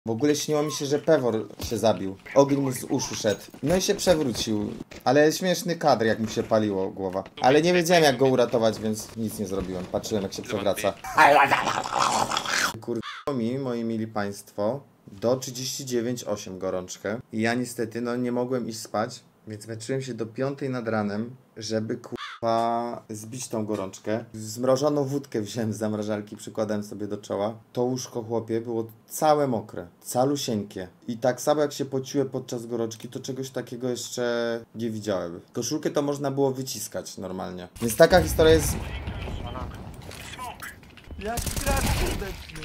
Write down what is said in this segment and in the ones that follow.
W ogóle śniło mi się, że Pewor się zabił. Ogień mu z uszu szedł. No i się przewrócił. Ale śmieszny kadr, jak mu się paliło głowa. Ale nie wiedziałem, jak go uratować, więc nic nie zrobiłem. Patrzyłem, jak się przewraca. Kurwa mi, moi mili państwo, do 39,8 gorączkę. I ja niestety, no nie mogłem iść spać, więc męczyłem się do 5 nad ranem, żeby zbić tą gorączkę. Zmrożoną wódkę wziąłem z zamrażarki, przykładałem sobie do czoła. To łóżko, chłopie, było całe mokre, calusieńkie. I tak samo jak się pociłem podczas gorączki, to czegoś takiego jeszcze nie widziałem. Koszulkę to można było wyciskać normalnie. Więc taka historia jest... Jaki gracz serdeczny.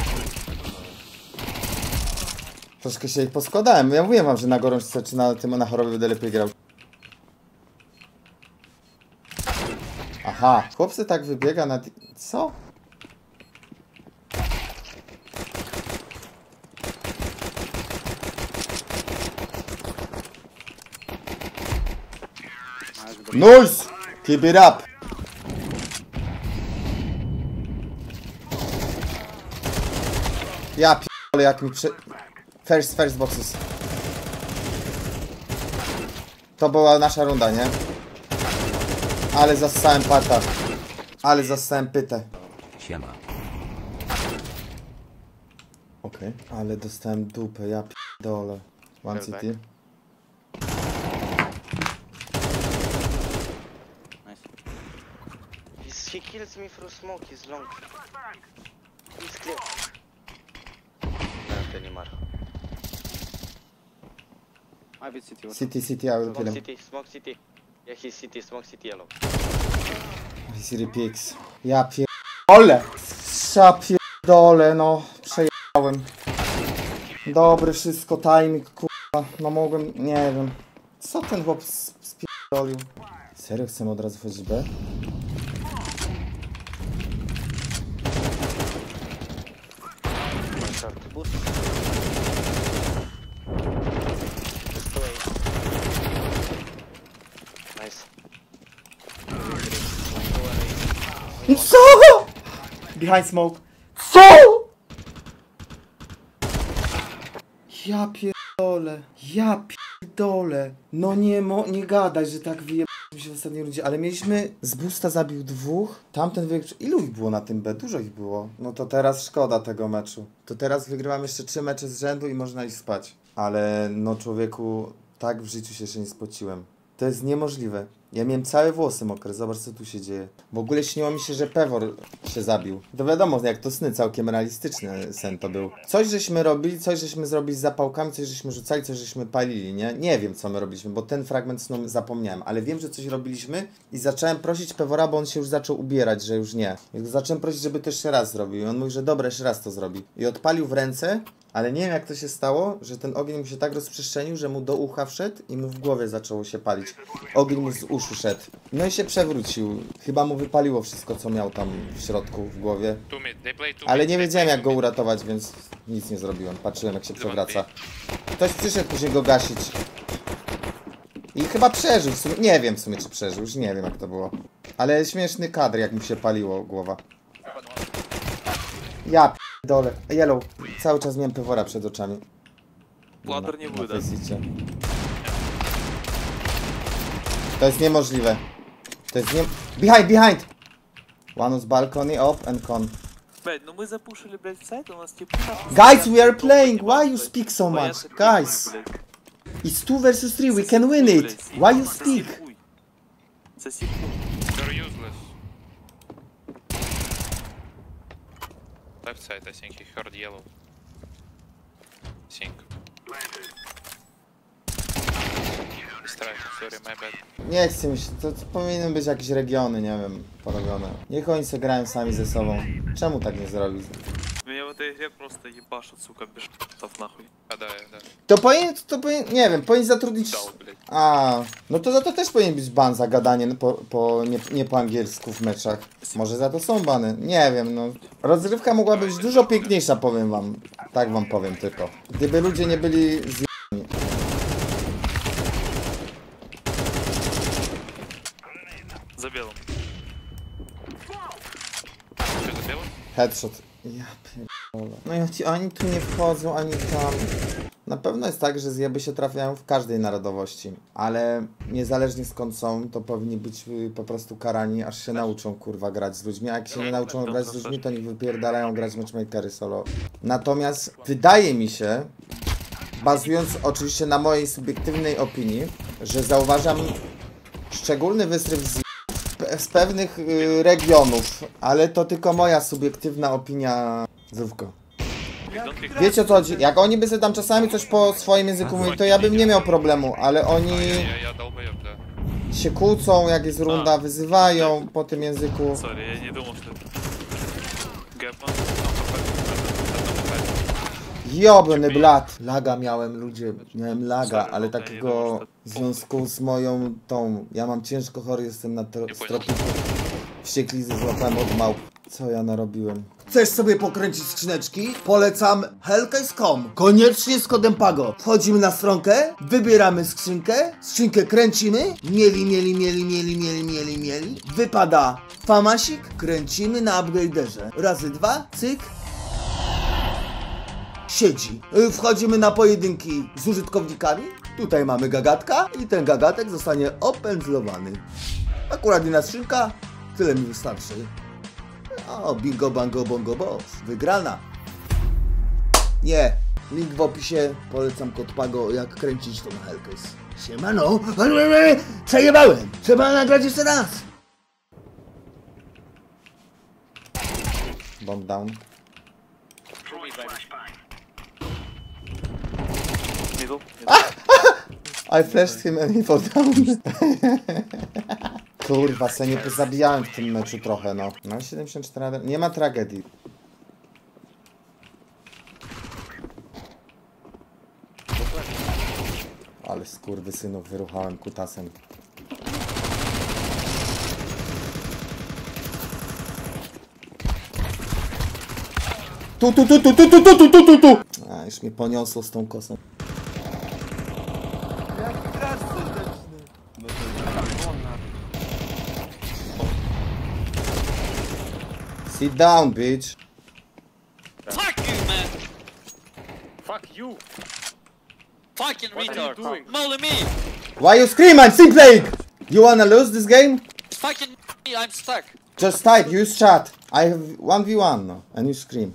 Troszkę się ich poskładałem. Ja mówiłem wam, że na gorączce czy na chorobie będę lepiej grał. Aha, chłopcy tak wybiega na... Co? Nice! Keep it up! Ja p***le, jak mi First boxes. To była nasza runda, nie? Ale zassałem pata. Ale zassałem pytę. Siema. Okej. Ale dostałem dupę, ja p***dolę. One city. Nice. He kills me through smoke, he's long. He's clear. Not anymore. I will city. City, I will kill Smoke him. city, smoke city. Yeah, he's city, smoke city yellow. City picks. Ja pierdolę! Pierdolę, no. Przejechałem. Dobry, wszystko, timing, kurwa. No mogłem, nie wiem. Co ten chłop spierdolił? Serio, chcemy od razu wchodzić B? One shot. Boost. Just away. Nice. Co? Behind smoke. Co? Ja pierdolę. Ja pierdolę. No nie gadaj, że tak wyjebaliśmy się w ostatniej rundzie, ale mieliśmy... Z boosta zabił dwóch. Tamten ilu ich było na tym B? Dużo ich było. No to teraz szkoda tego meczu. To teraz wygrywam jeszcze 3 mecze z rzędu i można iść spać. Ale no człowieku, tak w życiu się jeszcze nie spociłem. To jest niemożliwe. Ja miałem całe włosy mokre, zobacz co tu się dzieje. W ogóle śniło mi się, że Pewor się zabił. To wiadomo, jak to sny, całkiem realistyczny sen to był. Coś żeśmy robili, coś żeśmy zrobili z zapałkami, coś żeśmy rzucali, coś żeśmy palili, nie? Nie wiem co my robiliśmy, bo ten fragment snu zapomniałem, ale wiem, że coś robiliśmy i zacząłem prosić Pewora, bo on się już zaczął ubierać, że już nie. I zacząłem prosić, żeby to jeszcze raz zrobił i on mówi, że dobra, jeszcze raz to zrobi. I odpalił w ręce. Ale nie wiem jak to się stało, że ten ogień mu się tak rozprzestrzenił, że mu do ucha wszedł i mu w głowie zaczęło się palić. Ogień mu z uszu szedł. No i się przewrócił. Chyba mu wypaliło wszystko co miał tam w środku w głowie. Ale nie wiedziałem jak go uratować, więc nic nie zrobiłem. Patrzyłem jak się przewraca. Ktoś przyszedł później go gasić. I chyba przeżył. W sumie, nie wiem w sumie czy przeżył, już nie wiem jak to było. Ale śmieszny kadr jak mu się paliło głowa. Ja dole. Yellow. Cały czas miałem Pewora przed oczami. Ладер nie wyda. To jest niemożliwe. To jest nie... Behind! One was balcony, off and con. Блядь, ну мы запушили, блядь, сайт, у нас типа... Guys, we are playing! Why you speak so much? Guys! It's 2 versus 3, we can win it! Why you speak? Сосед хуй. They're useless. Left side, I think he heard yellow. Think. Sorry, my bad. Nie chcę mi się, to powinny być jakieś regiony, nie wiem, porobione. Niech oni sobie grają sami ze sobą. Czemu tak nie zrobić? Меня в этой игре просто ебашут, сука, без ш**тов нахуй. А, да. To powinien, nie wiem, powinien zatrudnić... Dał, блядь. A, no to za to też powinien być ban za gadanie nie po angielsku w meczach. Może za to są bany, nie wiem, no. Rozgrywka mogła być dużo piękniejsza, powiem wam. Tak wam powiem tylko. Gdyby ludzie nie byli z... За белым. Что, забил? Headshot. Ja pierdolę. No i ani tu nie wchodzą, ani tam. Na pewno jest tak, że zjeby się trafiają w każdej narodowości, ale niezależnie skąd są, to powinni być po prostu karani, aż się nauczą kurwa grać z ludźmi, a jak się nie nauczą grać z ludźmi, to niech wypierdalają grać matchmakery solo. Natomiast wydaje mi się, bazując oczywiście na mojej subiektywnej opinii, że zauważam szczególny wystryw z pewnych regionów, ale to tylko moja subiektywna opinia. Zdrówko. Wiecie o co chodzi? Jak oni by sobie tam czasami coś po swoim języku mówili, to ja bym nie miał problemu, ale oni Я долбоёб, да. się kłócą, jak jest runda, wyzywają po tym języku. Sorry, я не думал, что это... Гэпман. Jobny blat. Laga miałem, ludzie. Miałem laga, ale takiego w związku z moją tą... Ja mam ciężko chory, jestem na stropiku. Wścieklizny złapałem od małp. Co ja narobiłem? Chcesz sobie pokręcić skrzyneczki? Polecam Hellcase.com. Koniecznie z kodem PAGO. Wchodzimy na stronkę, wybieramy skrzynkę kręcimy. Mieli. Wypada famasik, kręcimy na upgraderze. Razy 2, cyk. Siedzi. Wchodzimy na pojedynki z użytkownikami. Tutaj mamy gagatka i ten gagatek zostanie opędzlowany. Akurat jedna skrzynka, tyle mi wystarczy. O, bingo, bango, bongo, boss. Wygrana. Nie. Link w opisie. Polecam kod PAGO, jak kręcić to na Hellcase. Siemano. Przejebałem. Trzeba nagrać jeszcze raz. Bomb down. Middle. I flashed him and he fell down. Kurwa, se nie pozabijałem w tym meczu trochę, no. No 74, nie ma tragedii. Ale skurwysynów wyruchałem kutasem. Tu. A, już mnie poniosło z tą kosą. Sit down, bitch. Fuck you, man! Fuck you! Fucking What are you retard! doing? Molly me! Why you scream? I'm still playing! You wanna lose this game? Fucking me, I'm stuck! Just type, use chat. I have 1v1 no, and you scream.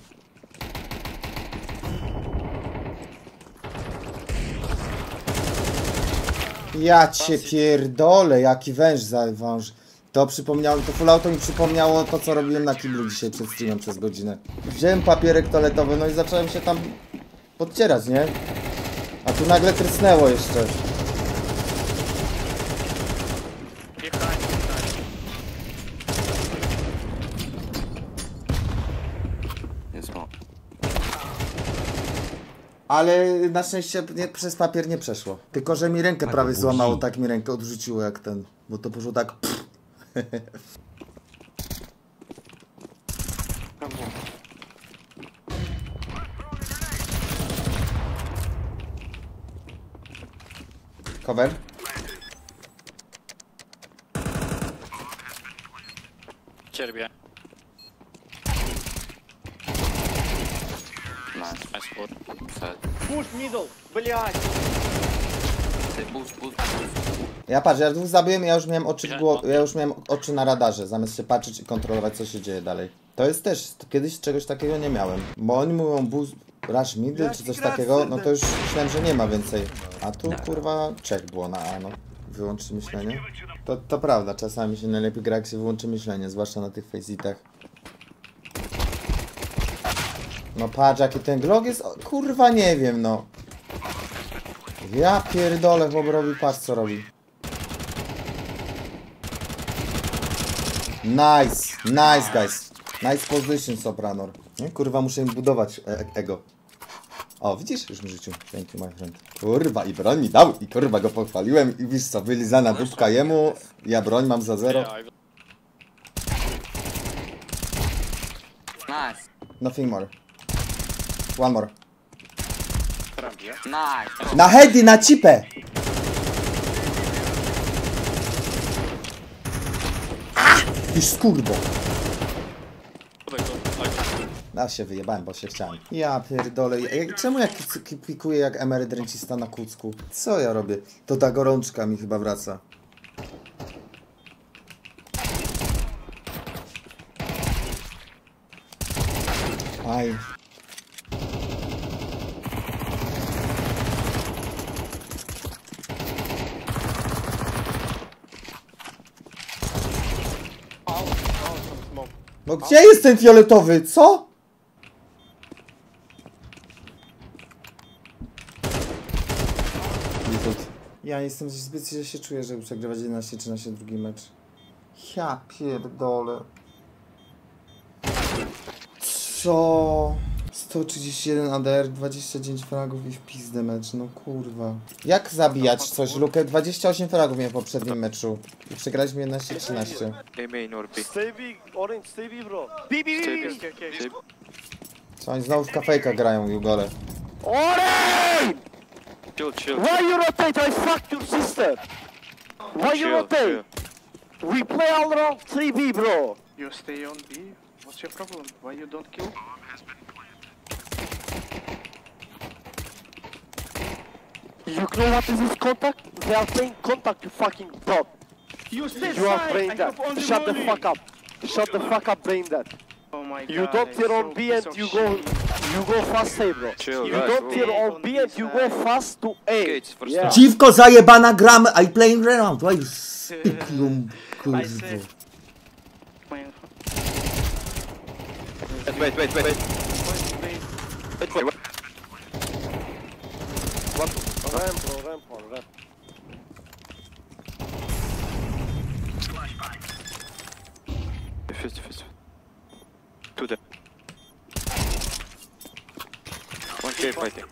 Ja cię pierdolę, jaki węż za wąż. To przypomniało, to full auto mi przypomniało to, co robiłem na kiblu dzisiaj przed streamem przez godzinę. Wziąłem papierek toaletowy, no i zacząłem się tam podcierać, nie? A tu nagle trysnęło jeszcze. Ale na szczęście przez papier nie przeszło. Tylko, że mi rękę prawie złamało, tak mi rękę odrzuciło jak ten. Bo to poszło tak... Cover. Cierpię. Nice spot. Пуш, мидл, блядь. Ja patrz, ja dwóch zabiłem, ja już miałem oczy w głowie, ja już miałem oczy na radarze, zamiast się patrzeć i kontrolować, co się dzieje dalej. To jest też, kiedyś czegoś takiego nie miałem. Bo oni mówią boost, rush middle czy coś takiego, no to już myślałem, że nie ma więcej. A tu kurwa check było na A, no. Wyłączyć myślenie. To prawda, czasami się najlepiej gra, jak się wyłączy myślenie, zwłaszcza na tych faceitach. No patrz, jaki ten Glock jest, o, kurwa nie wiem, no. Ja pierdolę, chłop robi, patrz co robi. Nice, nice guys. Nice position, Sopranor. Nie? Kurwa, muszę im budować ego. O, widzisz? Już mi życiu. Thank you, my friend. Kurwa, i broń mi dał. I kurwa, go pochwaliłem. I wiesz co, wylizana dupka jemu. Ja broń mam za 0. Nice. Nothing more. One more. Nice. Na heady, na cipę! Już skurbo. A się wyjebałem, bo się chciałem. Ja pierdolę. Czemu ja pikuję jak emeryt rencista na kucku? Co ja robię? To ta gorączka mi chyba wraca. Aj. No gdzie jest ten fioletowy? Co? Ja jestem zbyt źle się czuję, żeby przegrywać 11-13 drugi mecz. Ja pierdolę. Co? 131 ADR, 29 fragów i w pizdę mecz, no kurwa. Jak zabijać coś, Lukę? 28 fragów miałem w poprzednim meczu. I przegraliśmy 11-13. Main or B. Stay B, orange, stay B, bro. Co, oni znowu w kafejka grają, Jugole. Orange! Chill. Why you rotate? I fucked your sister. Why you rotate? We play all around 3B, bro. You stay on B? What's your problem? Why you don't kill? You know what is this contact? They are playing contact, you fucking bot. You stay You are side. brain I dead. have only Shut the molly. fuck up. Shut the fuck up, brain dead. Oh my god. You don't it's tear so on B and piece of you go, shit. you go fast A, bro. Chill, You guys. don't tear on B and you go fast to A. Gates for Yeah. Dziwko zajebana gramy, I playing around. Why you spiklum, I kurwa. said. My info. Wait. Wait. Ramp, bro, ramp on, ramp. Fist. Two there. 1K fighting.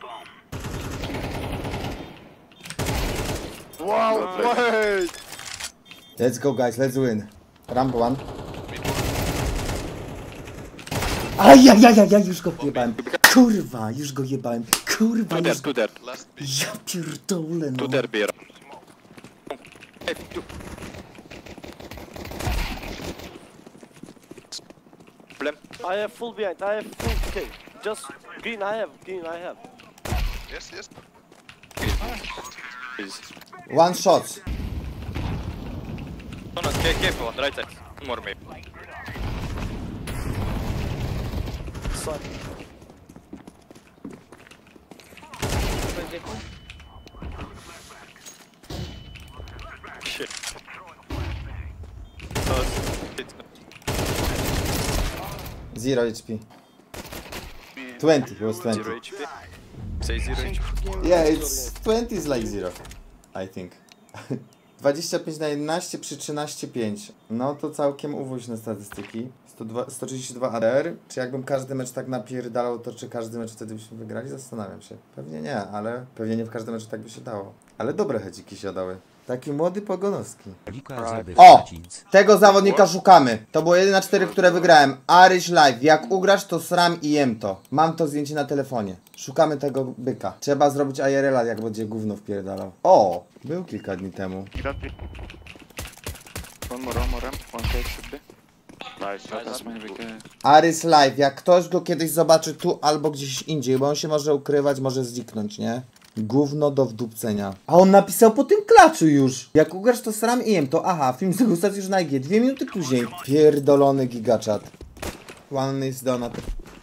Wow, wait! Let's go guys, let's win. Ramp one. Ajajajajaj, już go jebałem. Kurwa, już go jebałem. Kurwa, już go... Two there. Ja pierdolę, no. Two there, beer. I have full behind, I have full K. Just green I have. Yes. One shot. No, careful on the right side. One more maybe. Son. Shit. Zero HP. 20, it was 20. 0 HP. Say 0 HP. Yeah, it's 20 is like zero, I think. 25 na 11 przy 13,5. No to całkiem uwoźne statystyki. 132 ADR. Czy jakbym każdy mecz tak napierdalał, to czy każdy mecz wtedy byśmy wygrali? Zastanawiam się. Pewnie nie, ale pewnie nie w każdym meczu tak by się dało. Ale dobre hedziki się dały. Taki młody Pogonowski. O! Tego zawodnika szukamy. To było 1 na 4, które wygrałem. Aryś Live. Jak ugrasz, to sram i jem to. Mam to zdjęcie na telefonie. Szukamy tego byka. Trzeba zrobić IRL-a, jak będzie gówno wpierdalał. O! Był kilka dni temu. One more ramp. 1K should be. Aryś Live. Jak ktoś go kiedyś zobaczy tu albo gdzieś indziej, bo on się może ukrywać, może zniknąć, nie? Gówno do wdupcenia. A on napisał po tym klaczu już. Jak ugrasz, to sram i jem to. Aha, film degustacji już na IG. 2 minuty później. Pierdolony gigaczat. One is donut.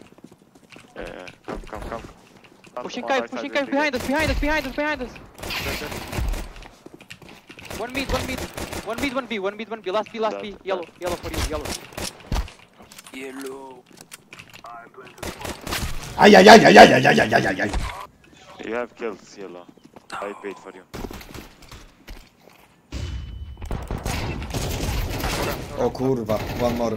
Come. Pushing cave, behind us. One mid, one B, last B, yellow for you, yellow. Ajajajajajajajajajajaj. You have kills, yellow. I paid for you. O kurwa, one more.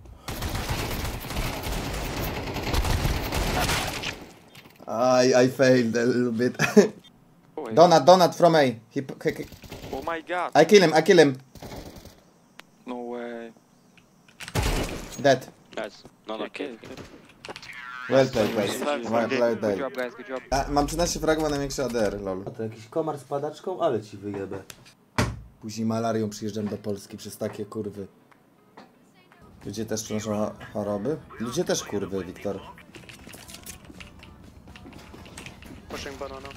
I failed a little bit. Donut from A. Oh my god. I kill him. No way. Dead. Guys, no, okay. Well played, guys. Well Good played. job, guys, good job. A, mam 13 fragów, a największy ADR, lol. A to jakiś komar z padaczką, ale ci wyjebę. Później malarią przyjeżdżam do Polski przez takie kurwy. Ludzie też przenoszą choroby? Ludzie też kurwy, Wiktor. Pushing banana.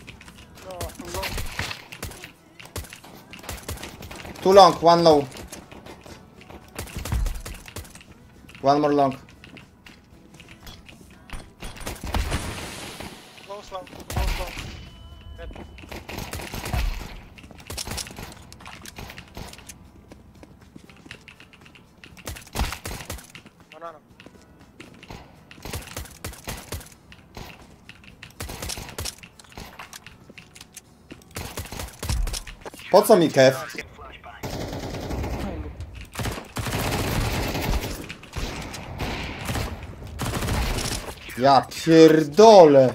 Too long, one low. One more long. Close long, close long. Dead. Banana. Po co mi kef? Ja pierdolę.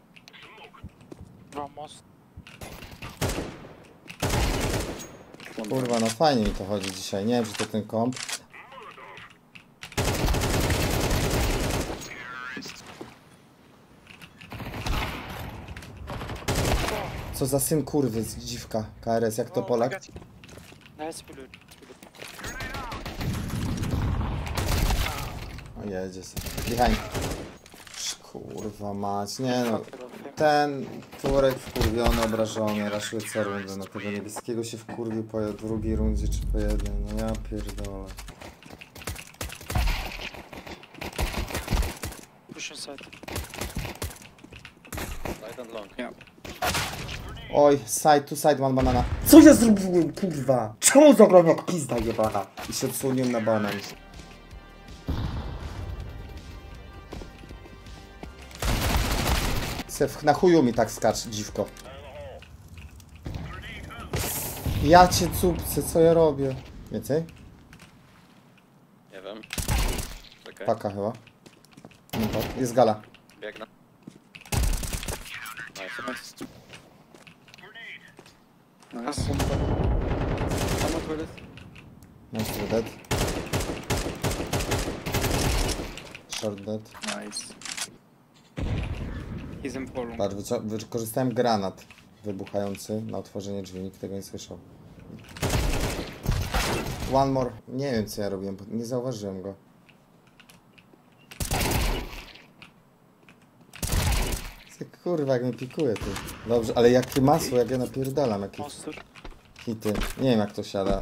Vamos. Kurwa, no fajnie mi to chodzi dzisiaj. Nie wiem, czy to ten komp. Co za syn kurwy, dziwka. KRS, jak to Polak? Nice blue. O, jedzie sobie. Behind. Kurwa mać, nie no. Ten Turek wkurwiony, obrażony, raszuje co rundę. Na tego niebieskiego się wkurwił po drugiej rundzie czy po jednej. No ja pierdolę. Push inside. Oj, side to side, one banana. Co ja zrobiłem, kurwa? Czemu zagrałem jak pizda jebana? I się odsłoniłem na banan. Na chuju mi tak skacz, dziwko. Ja cię cupcę, co ja robię? Więcej? Nie wiem. Czekaj, Paka chyba. No tak, jest gala. biegnę. Nice. Nice. Nice to dead. Short dead. Nice. He's in polu. Patrz, wykorzystałem granat wybuchający na otworzenie drzwi, nikt tego nie słyszał. One more. Nie wiem co ja robiłem, bo nie zauważyłem go. Kurwa, jak mnie pikuje ty. Dobrze, ale jakie masło, jak ja napierdalam, jakie Monster. hity. Nie wiem jak to siada.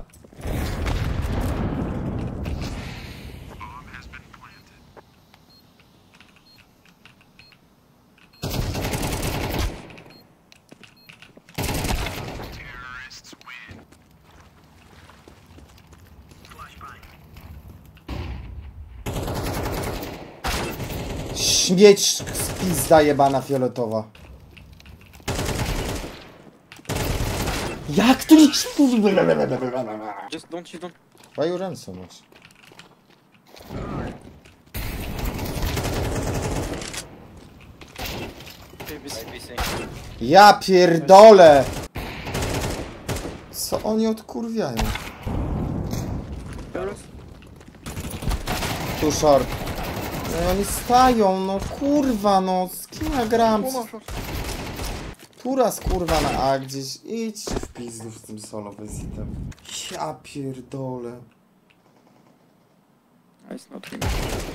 Śmieć spizda jebana fioletowa. Jak to jest? Just don't. Why you run so much? Ja pierdolę! Co oni odkurwiają? Tu short. No oni stają, no kurwa, no z kim ja gram? Tu raz kurwa na A gdzieś. Idźcie w pizdu z tym solo visitem. Ja pierdolę. Nice, not him.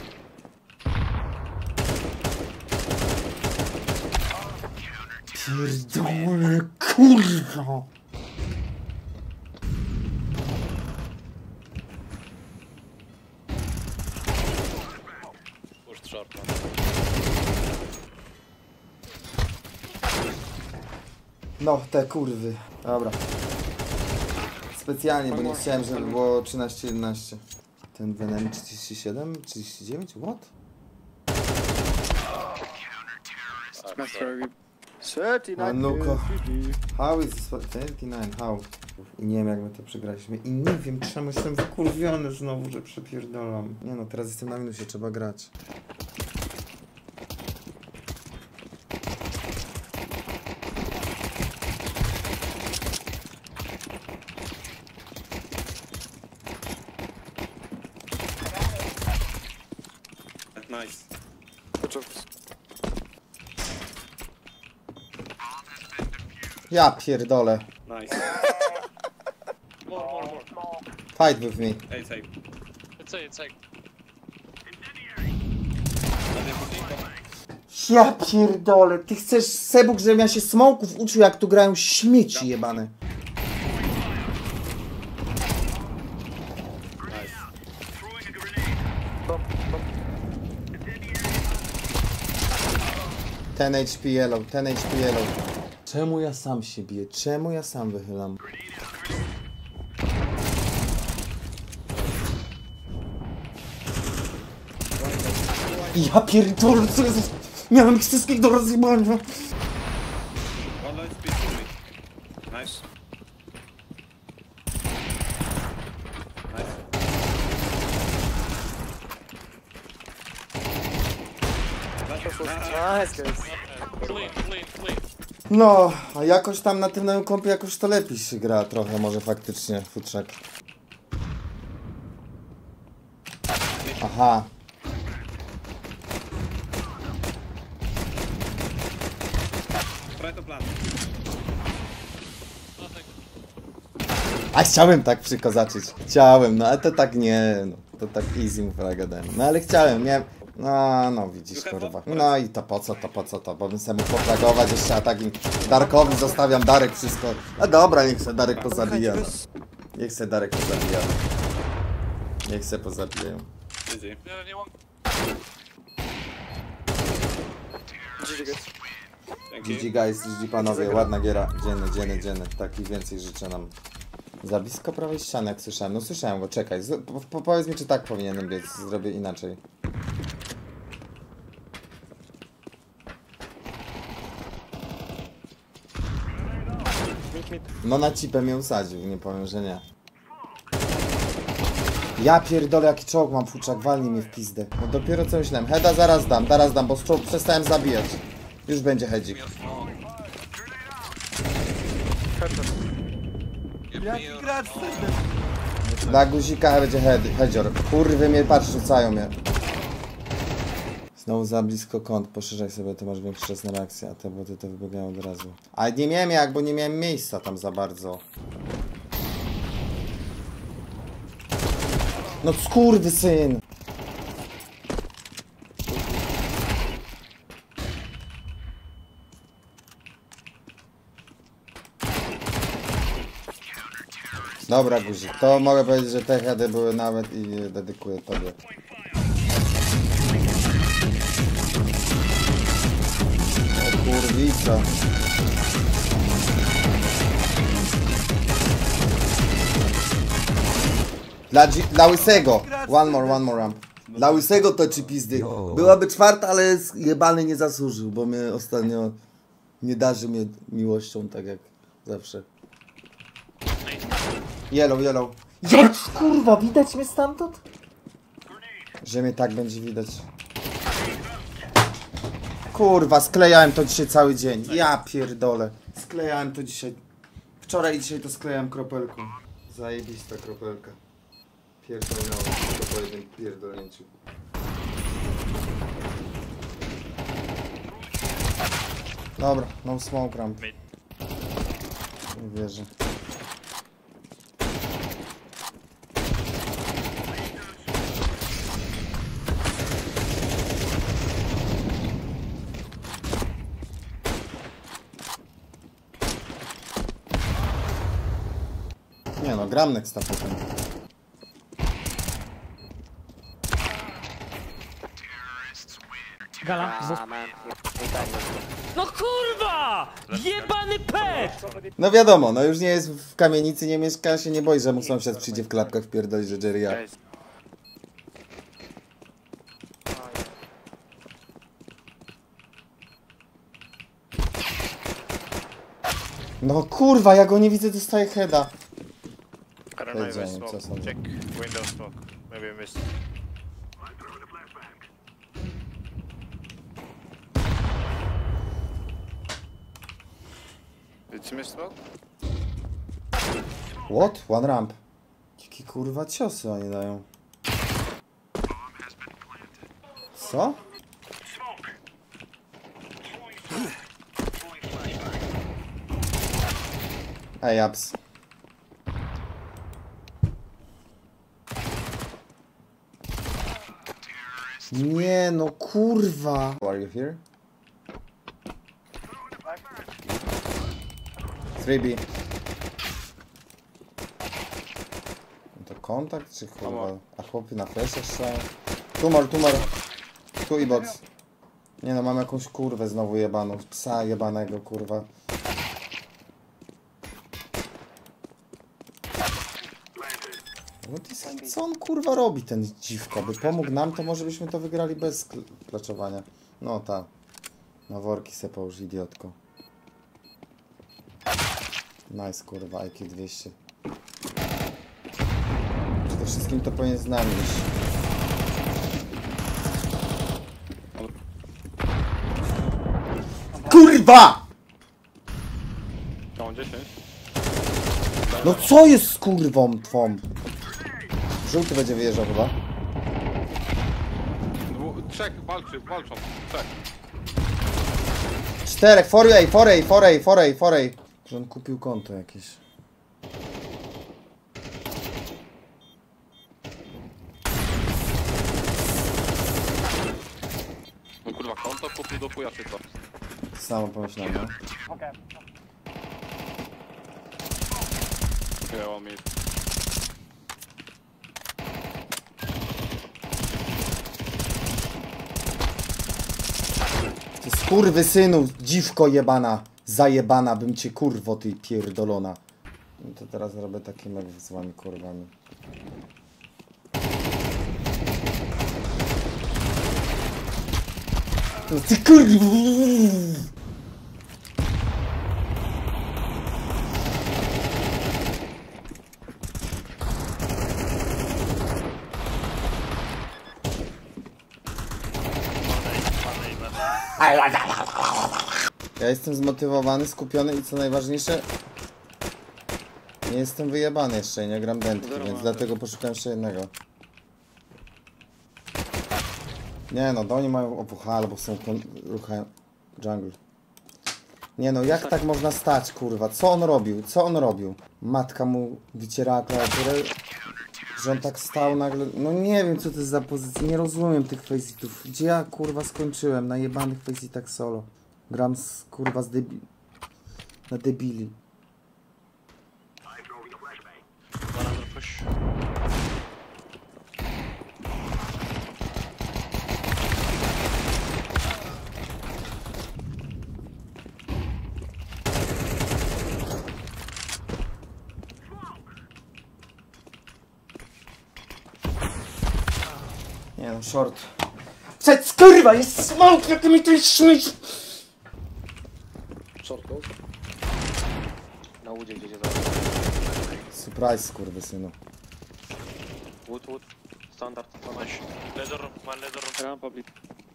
Pierdolę, kurwa! Push short. No, te kurwy. Dobra. Specjalnie, bo nie chciałem, żeby było 13-11. Ten Venom 37? 39? What? Manuko. How is this? 39? How? I nie wiem jak my to przegraliśmy. I nie wiem czemu jestem wykurwiony znowu, że przepierdolam. Nie no, teraz jestem na minusie, trzeba grać. Nice. Ja pierdolę. Nice. Fight with me. It's A. It's A. Ja pierdolę, ty chcesz, Sebuk, żebym ja się smoków uczył, jak tu grają śmieci jebane. Ten HP yellow, ten HP yellow. Czemu ja sam się biję? Czemu ja sam wychylam? Ja pierdolę, co jest? Miałem ich wszystkich do rozjebania. One light speed to me. Nice. No, a jakoś tam na tym nowym kompie jakoś to lepiej się gra trochę, może faktycznie, futrzak. Aha. Try to plant. A chciałem tak przykozaczyć. Chciałem, no ale to tak nie, no. To tak easy mu fraga dałem. No ale chciałem, miałem... No widzisz, kurwa. No i to po co, bo bym sobie mógł pofragować jeszcze, a takim Darkowi zostawiam, Darek wszystko. A dobra, niech se Darek pozabija, no. Niech se Darek pozabija. Niech se pozabijają. Easy. Thank you. GG guys, GG panowie, ładna giera. Dzienny. Taki więcej życzę nam. Za blisko prawej ściany, jak słyszałem. No słyszałem go, czekaj. Powiedz mi, czy tak powinienem biec. Zrobię inaczej. No na cipę mnie usadził, nie powiem, że nie. Ja pierdolę, jaki czołg mam, futrzak, walnij mnie w pizdę. No dopiero co myślałem. Heada zaraz dam, bo z czołg przestałem zabijać. Już będzie hedzik. Dla guzika będzie hedzior. Kurwy mnie, patrz, rzucają mnie. Znowu za blisko kąt, poszerzaj sobie, to masz większy czas na reakcję, a te boty to wybiegają od razu. Ale nie miałem jak, bo nie miałem miejsca tam za bardzo. No skurwysyn! Dobra, guzik, to mogę powiedzieć, że te heady były nawet i dedykuję tobie. O kurwica. Dla łysego! One more ramp. Dla łysego to ci pizdy. Byłaby czwarta, ale jebany nie zasłużył, bo mnie ostatnio nie darzy mnie miłością, tak jak zawsze. Yellow. Jak kurwa, widać mnie stamtąd? Że mnie tak będzie widać. Kurwa, sklejałem to dzisiaj cały dzień. Ja pierdolę. Sklejałem to dzisiaj. Wczoraj i dzisiaj to sklejałem kropelką. Zajebista kropelka. Pierdolnąłem to po jednym pierdolnięciu. Dobra, no smoke ramp. Nie wierzę. Nie no, gram next na potem. Gala, no kurwa! Jebany pet! No wiadomo, no już nie jest w kamienicy, nie mieszka, się nie boi, że mu sąsiad przyjdzie w klapkach wpierdolić, że Jerry ja. No kurwa, ja go nie widzę, dostaję heada. Wiedziałem, co są. What? One ramp. Jakie kurwa ciosy oni dają. Co? Ej, ups. Nie no, kurwa. Are you here? 3B. To kontakt czy kurwa? A chłopy na fleszach strzelają? Tumor. Tu i box. Nie no, mam jakąś kurwę znowu jebaną. Psa jebanego, kurwa. Co on kurwa robi, ten dziwko? By pomógł nam, to może byśmy to wygrali bez klaczowania. No tak. Na worki se połóż, idiotko. Nice, kurwa, IQ 200. Przede wszystkim to powinien z nami iść. Kurwa! No co jest z kurwą twą? Żółty będzie wyjeżdżał chyba. Trzech walczą. Trzech. 4, 4A. Że on kupił konto jakieś. No kurwa, konto kupił do chuja czy co? Samo pomyślałem, no. Nie, on mi... Ty skurwysynu, dziwko jebana. Zajebana bym cię, kurwo, ty pierdolona. No to teraz robię taki mek z wami, kurwami. No ty kurwa. Ja jestem zmotywowany, skupiony i co najważniejsze, nie jestem wyjebany jeszcze, nie gram dętki, więc dlatego poszukałem jeszcze jednego. Nie no, oni mają OWH albo są ruchają jungle. Nie no, jak tak można stać, kurwa? Co on robił? Matka mu wycierała klawiaturę, że on tak stał nagle. No nie wiem, co to jest za pozycja, nie rozumiem tych faceitów. Gdzie ja, kurwa, skończyłem? Na jebanych faceitach solo. Gram z, kurwa, na debili. Nie no, short. Przed kurwa, jest smoke, jak ty mi tu śmieć! Na łudzie gdzieś jest. Surprise, skurwysynu. Wood. Standard. Leather, one leather. Rampa blit.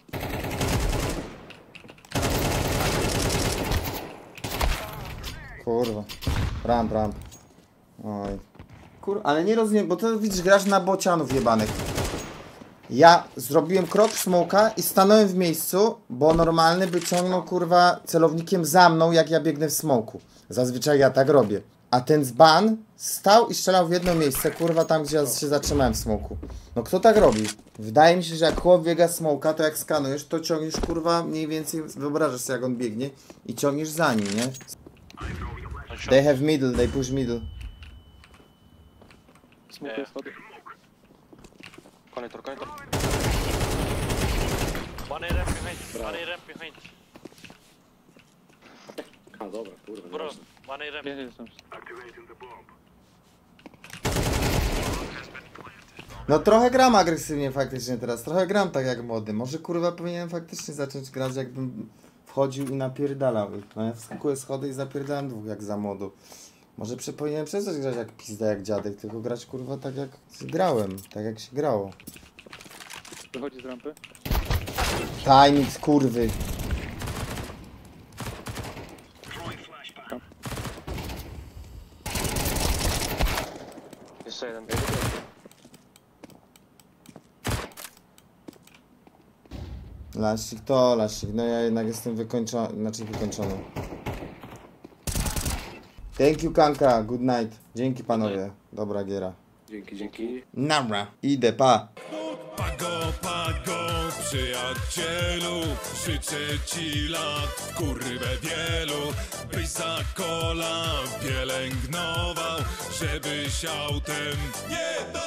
Kurwa. Ramp. Oj. Kurwa, ale nie rozumiem, bo to widzisz, grasz na bocianów jebanych. Ja zrobiłem krok smoka i stanąłem w miejscu, bo normalny by ciągnął, kurwa, celownikiem za mną, jak ja biegnę w smoku. Zazwyczaj ja tak robię. A ten dzban stał i strzelał w jedno miejsce, kurwa, tam gdzie ja się zatrzymałem w smoku. No kto tak robi? Wydaje mi się, że jak chłop biega smoka, to jak skanujesz, to ciągniesz, kurwa, mniej więcej, wyobrażasz sobie, jak on biegnie i ciągniesz za nim, nie? They have middle, they push middle. Connector. One ramp behind. A dobra, kurwa. Bro, one ramp. No trochę gram agresywnie faktycznie teraz, trochę gram tak jak młody. Może kurwa powinienem faktycznie zacząć grać, jakbym wchodził i napierdalał. No ja wskakuję schody i zapierdalam dwóch jak za młodu. Może powinienem przestać grać jak pizda, jak dziadek, tylko grać kurwa tak jak grałem, tak jak się grało. Wychodzi z rampy. Timing kurwy. Jeszcze jeden. Lasik, no ja jednak jestem wykończony, wykończony. Thank you, Kanka, good night. Dzięki panowie, dobra giera. Dzięki. Nara. Idę, pa. Pago, przyjacielu, życzę ci lat, kurwę wielu, byś za kola pielęgnował, żebyś autem nie